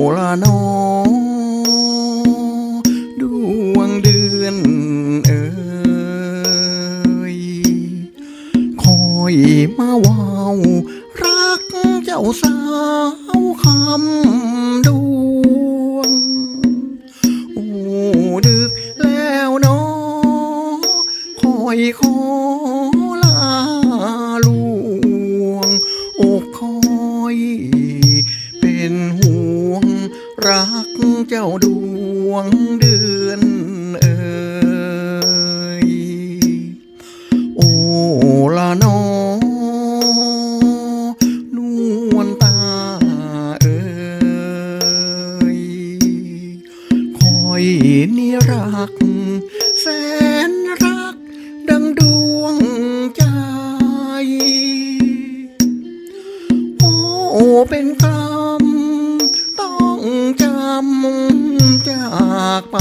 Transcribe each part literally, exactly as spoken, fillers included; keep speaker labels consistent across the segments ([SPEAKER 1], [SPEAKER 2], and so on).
[SPEAKER 1] ละน้อดวงเดือนเอ่ยคอยมาว้าวรักเจ้าสาวคำดวงโอ้ดึกแล้วน้อคอยขอลาลวงอกคอยเป็นห่วงรักเจ้าดวงเดือนเอ่ยโอ้ละน้อนวลตาเอ่ยคอยนี่รักแสนรักดังดวงใจโอ้เป็นกรรมต้องจำจากไป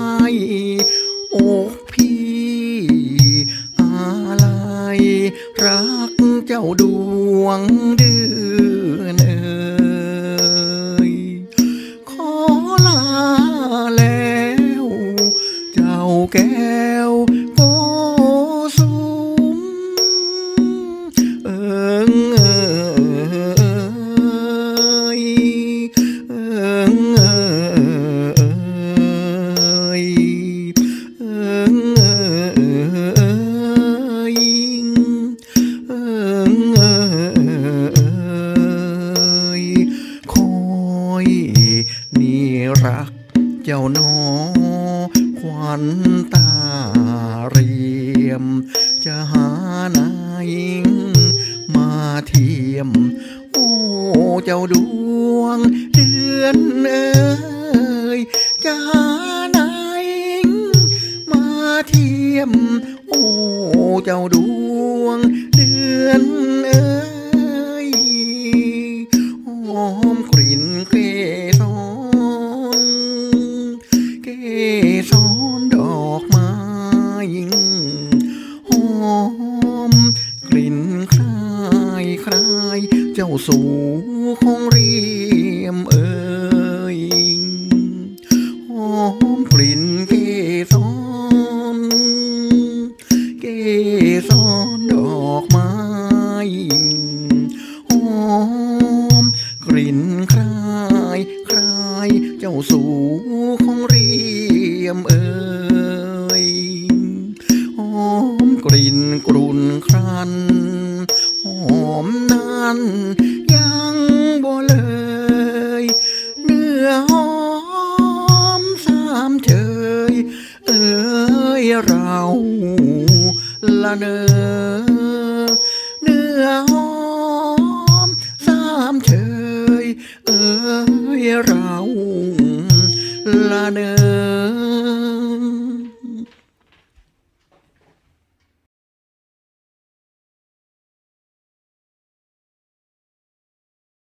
[SPEAKER 1] อกพี่อะไรรักเจ้าดวงเดือนเอ่ยขอลาแล้วเจ้าแก้วโกสุมเอิงเอยเอิงเอยเอิงเอยเอิงเอยคอยนี่รักเจ้าน้อขวัญตาเรียมจะหานายมาเทียมโอ้เจ้าดวงเดือนเอ่ยจะหานายมาเทียมโอ้เจ้าดวงเดือนเอ่ยหอมกลิ่นเกสรเกสรดอกไม้หอมกลิ่นคล้ายคล้ายเจ้าสู่คงเรียมเอ่ยหอมกลิ่นเกสรเกสรดอกไม้หอมกลิ่นคล้ายคล้ายเจ้าสู่คงเรียมเอ่ยหอมกลิ่นกรุ่นครันหอมนั้นยังบ่เลยเนื้อหอมสามเชยเอ่ยเราละเนอ